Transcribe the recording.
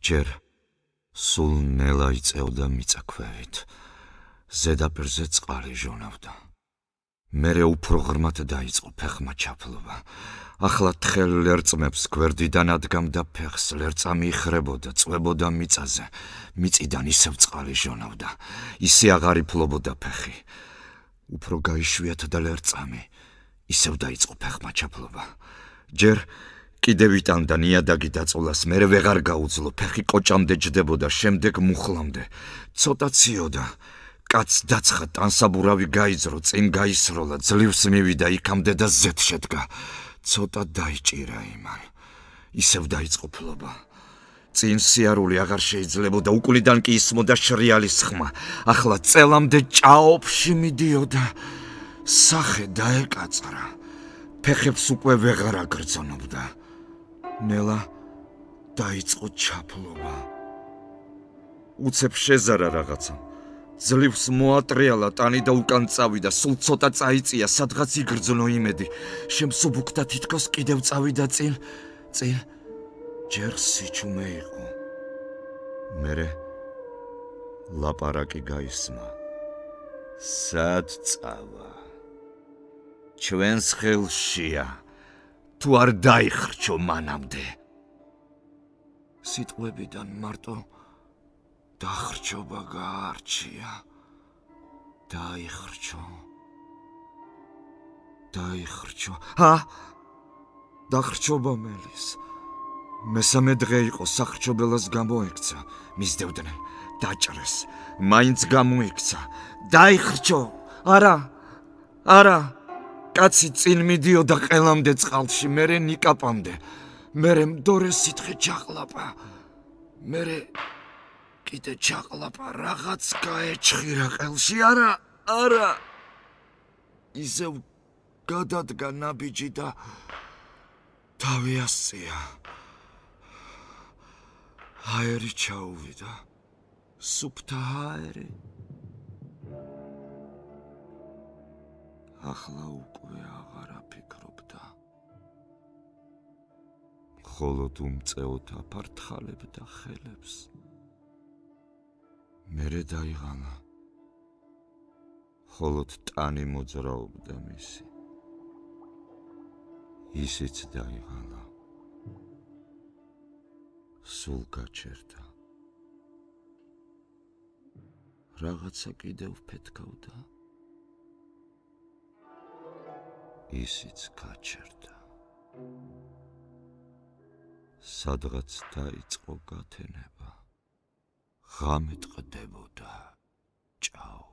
ჯერ სულ ნელა იწევდა მიწაქვევით, ზედაპირზე წყალი ჟონავდა. მერე უფრო ღრმად დაიწყო ფეხმა ჩაფლობა. ახლა თხელ ლერწმებს გვერდიდან ადგამდა ფეხს, ლერწა მიხრებოდა, წვებოდა მიწაზე, მიწიდან ისევ წყალი ჟონავდა, ისე აღარ იფლობოდა ფეხი. უფრო გაიშვიათდა ლერწამი, ისევ დაიწყო ფეხმა ჩაფლობა. ჯერ კიდევ იტანდა ნიადაგი დაწოლას, მერე ვეღარ გაუძლო, ფეხი კოჭამდე ჯდებოდა, შემდეგ მუხლამდე. ცოტა ციოდა. კაცს დაცხა, ტანსაბურავი გაიძრო, წინ გაისროლა, ძლივს მივიდა იქამდე და ზედ შედგა. ცოტა დაიჭირა იმან. ისევ დაიწყო ფლობა. წინ სიარული აღარ შეიძლებოდა, უკვლიდან კი ისმოდა შრიალის ხმა. ახლა წელამდე ჭაობში მიდიოდა. სახე დაეკაწრა. ფეხებს უკვე ვეღარ აგრძნობდა. ნელა დაიწყო ჩაფლობა. უცებ შეზარა რაღაცა. ძლივს მოატრიალა, ტანი და უკან წავიდა, სულ ცოტა წაიწია, სადღაც იგრძნო იმედი. შემსუბუქდა, თითქოს კიდევ წავიდა წინ. ჯერ სიჩუმე იყო. მერე ლაპარაკი გაისმა. სად წავა? ჩვენს ხელშია. თუ არ დაიხრჩო მანამდე. სიტყვებიდან მარტო დახრჩობა გაარჩია. დაიხრჩო. დახრჩობა მელის. მესამე დღე იყო, სახრჩობელას გამოექცა. მისდევდნენ, დაჭრეს, მაინც გამოექცა. დაიხრჩო. არა. კაცი წინ მიდიოდა ყელამდე წყალში, მერე ნიკაპამდე. მერე მდორე სითხე ჩაყლაპა. მერე კიდე ჩაყლაპა, რაღაც გაეჩხირა ყელში. არა. ისევ გადადგა ნაბიჯი და თავი ასწია. ჰაერი ჩაუვიდა. სუფთა ჰაერი. ახლა უკვე აღარ აფიქრობდა. მხოლოდ უმწეოდ აფართხალებდა ხელებს. მერე დაიღალა. მხოლოდ ტანი მოძრაობდა მისი. ისიც დაიღალა. სულ გაჩერდა. რაღაცა კიდევ ფეთქავდა. ისიც გაჩერდა. სადღაც დაიწყო გათენება. ღამე ტყდებოდა. ჭაო.